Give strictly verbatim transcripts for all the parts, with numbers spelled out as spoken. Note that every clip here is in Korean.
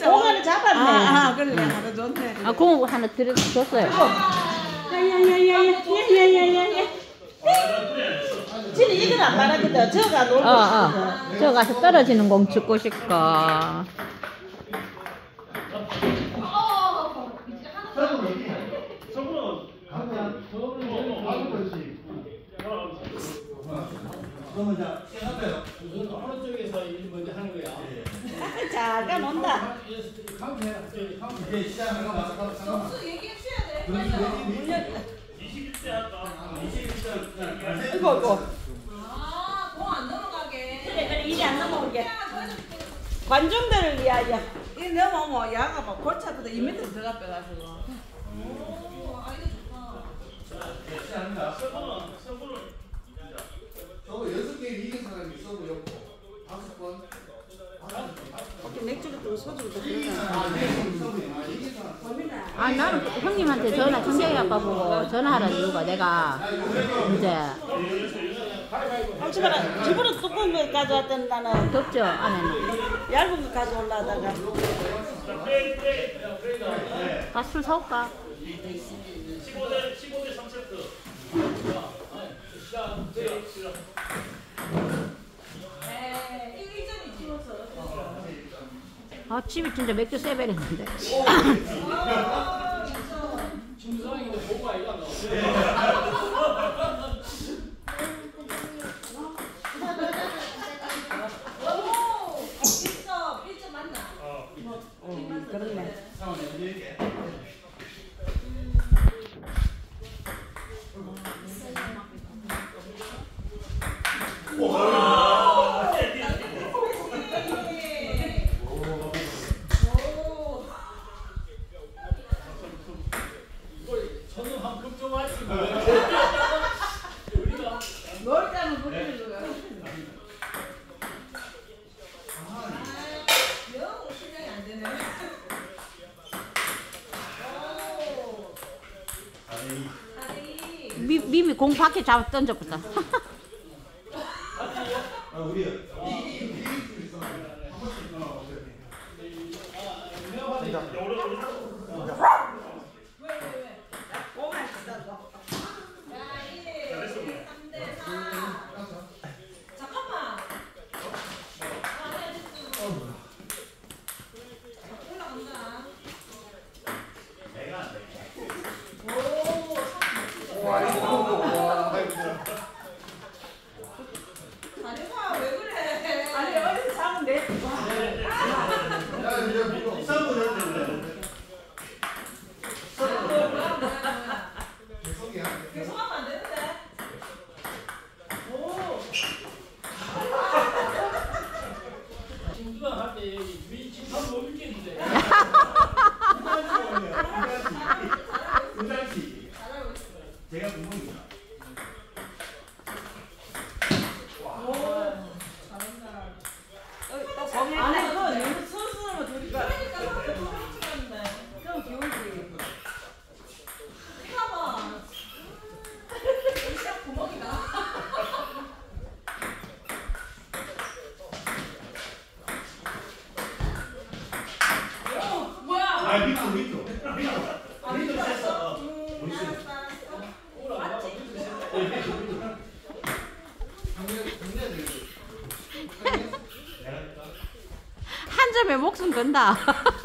공 하나 잡았네. 아, 아 그래 하나 줬네. 아, 공 하나 드렸어요. 야야야야야야야야야야. 지는 이건 안 말하거든. 저가 놀고 어, 어. 저 가서 떨어지는 공 죽고 싶고. 그러면 자, 생각해요. 오른쪽에서 일 먼저 하는 거야. 잘 가논다. 이제 시작하는 거 잠깐만. 얘기해 주셔야 돼. 이십일 대 할까? 이십일 대. 이거 이거. 아, 공 안 넘어가게. 그래 그래 일이 안 넘어오게. 관중들을 위하여. 이 넘어오면 야가 막 골차보다 이 미터 들어가 빼가지고. 오, 아 이거 좋다. 시작합니다. 서브는 서브는 저거 여섯 개 이긴 사람이 서브 였고 다섯 번. 맥주도 또 소주도 아, 네. 서브 아 이긴 사람. 아, 나는 형님한테 전화, 신경이 아빠 보고 전화하라는 이유가 내가 이제 혹시 봐라 집으로 두꺼운 거 가져왔던 나는 덥죠, 안에는. 얇은 거 가져올라다가. 아, 술 사올까? 십오 대 십오 대 삼 세트. 시작. 시작. 네, 일 점이지. 아, 집이 진짜 맥주 세배랬는데. 중성이도 보고 아이가 너. 일 점, 일 점 맞나? 응 그렇네. 저는 한 급조하지. 놀 때는 그렇게 주가. 영 실력이 안 되네. 오. 사대이. 미, 미미 공 밖에 잡아 던졌거든. 아 우리요. 왜, 왜, 왜? 오만 있어도. 야, 일, 삼 대 사. 잠깐만. 아, 네, 됐어. 올라간다. 자네가 왜 그래? 아니 어디서 사면 돼? 야 이제 뭐 서브 해야 되는데. 계속이야. 계속 하면 안 되는데. 오. 중두가 할때 위 집합 못 이기는데. 은장씨. 잘하고 있어. 제가 궁금합니다. 아니 그거 너무 선수는 둘이가 그러니까 사람들 더 찍었는데. 좀 기울지. 봐봐. 시작 구멍이다. 오, 뭐야? 아 밑으로 밑으로. 밑으로. 아, 밑으로 갔어? 음, 보이시죠? 알았어, 알았어. 한 점에 목숨 건다.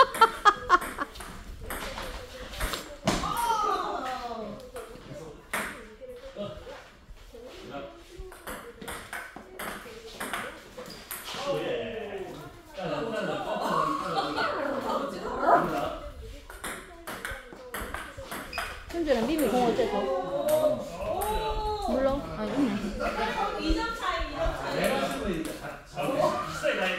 현주는 미미 공 어째서? 물론. 아, 있네. 이 점 차이, 이 점 차이. 비싸게 가야 돼.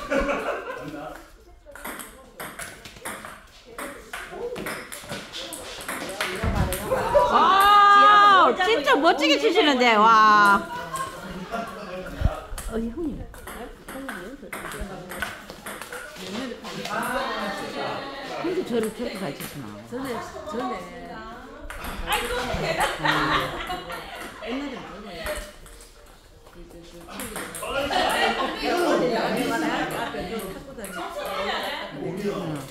아, 진짜 멋지게 치시는데, 와. 어, 형님. 근데 저를 저렇게 잘 치시나? 전에 전에 아이고, 옛날에 뭐냐? 오면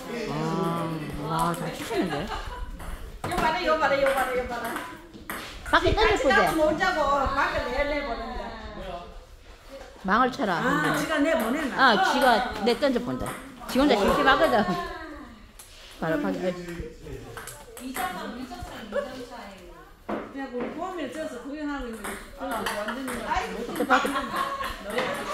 하는데. 요 봐라 요 봐라 요 봐라 요 봐라. 밖에 같이 던져보자. 가서 못 자고 밖에 내내보는데. 망을 쳐라. 아, 지가 내 보냈나? 아, 지가 내 던져본다. 지 혼자 심심하거든. 바로 밖에. 이점만 이점 차이 이점 차이. 야, 우리 봄에 쪄서 구경하고 있는데 완전히 저 밖에. 너무